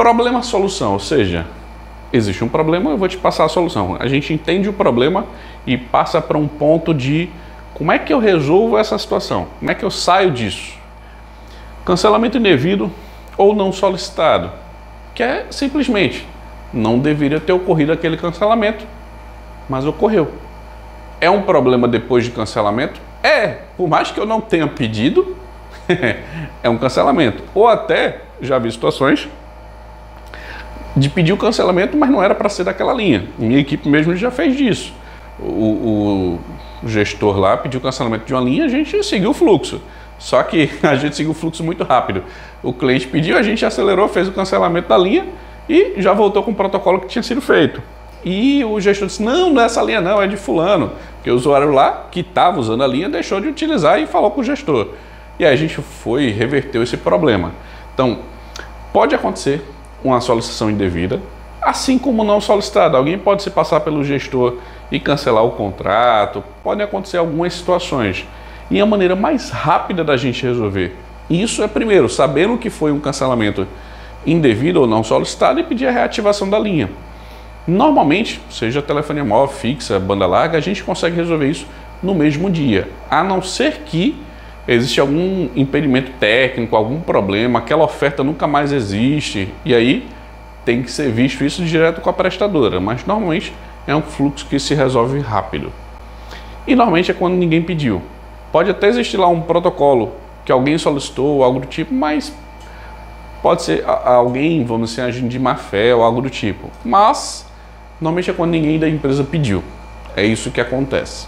Problema-solução, ou seja, existe um problema, eu vou te passar a solução. A gente entende o problema e passa para um ponto de como é que eu resolvo essa situação, como é que eu saio disso. Cancelamento indevido ou não solicitado, que é simplesmente não deveria ter ocorrido aquele cancelamento, mas ocorreu. É um problema depois de cancelamento? Por mais que eu não tenha pedido, é um cancelamento. Ou até, já vi situações de pedir o cancelamento, mas não era para ser daquela linha. Minha equipe mesmo já fez disso. O gestor lá pediu o cancelamento de uma linha, a gente seguiu o fluxo. Só que a gente seguiu o fluxo muito rápido. O cliente pediu, a gente acelerou, fez o cancelamento da linha e já voltou com o protocolo que tinha sido feito. E o gestor disse, não é essa linha não, é de fulano. Porque o usuário lá, que estava usando a linha, deixou de utilizar e falou com o gestor. E aí a gente foi e reverteu esse problema. Então, pode acontecer uma solicitação indevida, assim como não solicitada. Alguém pode se passar pelo gestor e cancelar o contrato, podem acontecer algumas situações. E a maneira mais rápida da gente resolver isso é, primeiro, sabendo que foi um cancelamento indevido ou não solicitado e pedir a reativação da linha. Normalmente, seja telefonia móvel, fixa, banda larga, a gente consegue resolver isso no mesmo dia, a não ser que existe algum impedimento técnico, algum problema, aquela oferta nunca mais existe, e aí tem que ser visto isso direto com a prestadora, mas normalmente é um fluxo que se resolve rápido. E normalmente é quando ninguém pediu. Pode até existir lá um protocolo que alguém solicitou, algo do tipo, mas pode ser alguém, vamos dizer, agindo de má fé ou algo do tipo. Mas normalmente é quando ninguém da empresa pediu. É isso que acontece.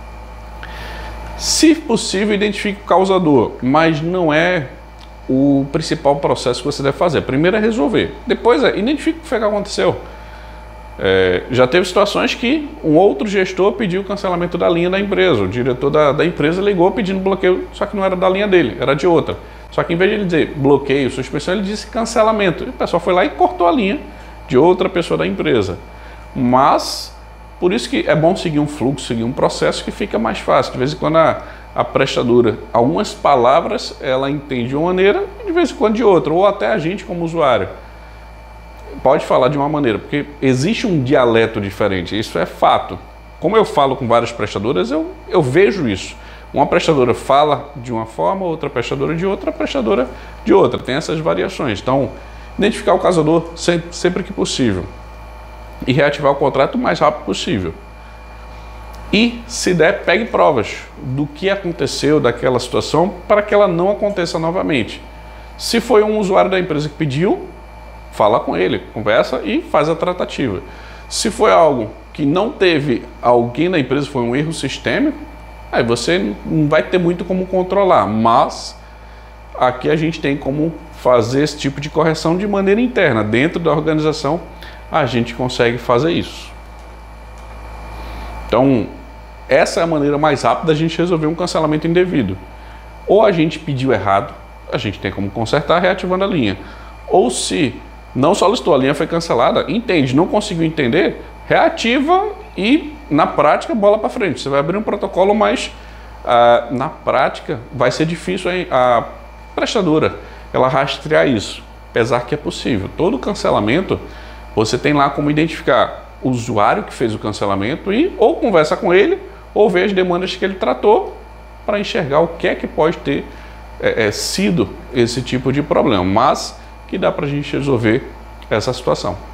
Se possível, identifique o causador, mas não é o principal processo que você deve fazer. Primeiro é resolver, depois identifique o que foi que aconteceu. Já teve situações que um outro gestor pediu o cancelamento da linha da empresa, o diretor da empresa ligou pedindo bloqueio, só que não era da linha dele, era de outra. Só que em vez de ele dizer bloqueio, suspensão, ele disse cancelamento. E o pessoal foi lá e cortou a linha de outra pessoa da empresa. Mas, por isso que é bom seguir um fluxo, seguir um processo que fica mais fácil. De vez em quando a prestadora, algumas palavras, ela entende de uma maneira e de vez em quando de outra. Ou até a gente como usuário pode falar de uma maneira, porque existe um dialeto diferente, isso é fato. Como eu falo com várias prestadoras, eu vejo isso. Uma prestadora fala de uma forma, outra prestadora de outra, prestadora de outra. Tem essas variações. Então, identificar o causador sempre que possível. E reativar o contrato o mais rápido possível. E, se der, pegue provas do que aconteceu daquela situação para que ela não aconteça novamente. Se foi um usuário da empresa que pediu, fala com ele, conversa e faz a tratativa. Se foi algo que não teve alguém da empresa, foi um erro sistêmico, aí você não vai ter muito como controlar, mas aqui a gente tem como fazer esse tipo de correção de maneira interna. Dentro da organização, a gente consegue fazer isso. Então, essa é a maneira mais rápida da gente resolver um cancelamento indevido. Ou a gente pediu errado, a gente tem como consertar reativando a linha. Ou se não solicitou, a linha foi cancelada, entende, não conseguiu entender, reativa e, na prática, bola para frente. Você vai abrir um protocolo, mas na prática vai ser difícil a prestadora ela rastrear isso, apesar que é possível. Todo cancelamento, você tem lá como identificar o usuário que fez o cancelamento e ou conversa com ele, ou ver as demandas que ele tratou para enxergar o que é que pode ter sido esse tipo de problema, mas que dá para a gente resolver essa situação.